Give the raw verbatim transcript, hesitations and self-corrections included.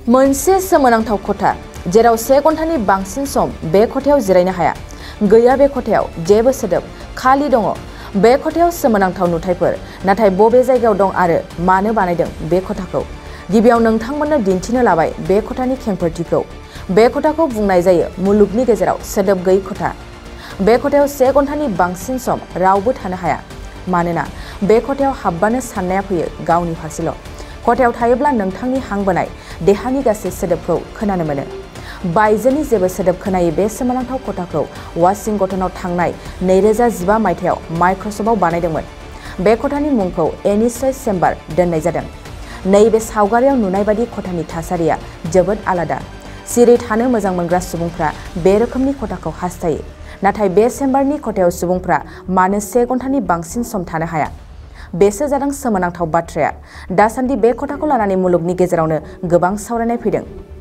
मोनसे सोमोनांथाव खथा जेराव से घन्टानि बांसिन सम बे खथायाव जिरायनो हाया। गैया बे खथायाव जेबो सोदोब, खालि दङ। बे खथायाव सोमोनांथाव नुथायफोर, नाथाय बबे जायगायाव दं आरो मानो बानायदों बे खथाखौ? गिबियाव नोंथांमोननो दिन्थिनो लाबाय बे खथानि खेंफोरथिखौ। बे खथाखौ बुंनाय जायो मुलुगनि गेजेराव सोदोब गैयै खथा। बे खथायाव से घन्टानि बांसिन सम रावबो थानो हाया, मानोना बे खथायाव हाबबानो साननाया फैयो गावनि फारसेल'। खथायाव थायोब्ला नोंथांनि हां बोनाय, देहानि गासै सोदोबखौ खोनानो मोनो। बायजोनि जेबो सोदोब खोनायै बे सोमोनांथाव खथाखौ वाशिंटनाव थांनाय नैरोजा जिबा मायथाइयाव माइक्रसफ्टआव बानायदोंमोन। बे खथानि मुंखौ एनिसाइ चेम्बार दोननाय जादों। नैबे सावगारियाव नुनाय बादि खथानि थासारिया जोबोद आलादा। सिरि थानो मोजां मोनग्रा सुबुंफ्रा बे रोखोमनि खथाखौ हास्थायो, नाथाय बे चेम्बारनि खथायाव सुबुंफ्रा मानो से घन्टानि बांसिन सम थानो हाया? बेसो जादों सोमोनांथाव बाथ्राया। दासान्दि बे खथाखौ लानानै मुलुगनि गेजेरावनो गोबां सावरायनाय फैदों।